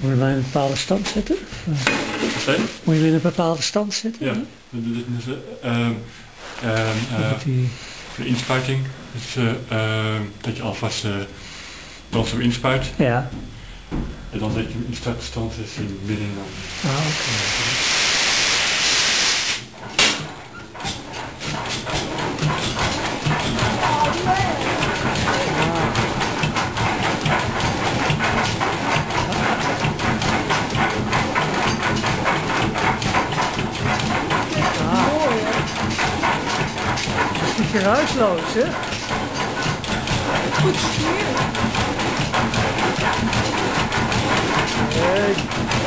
Moet je hem in een bepaalde stand zetten? Moet je hem in een bepaalde stand zetten? Ja, voor de inspuiting. Dus, dat je alvast brandstof inspuit. Ja. En dan zet je hem in startstand dus in midden dan. Ah, oké. Geruisloos, hè? Goed gestuurd. Hey.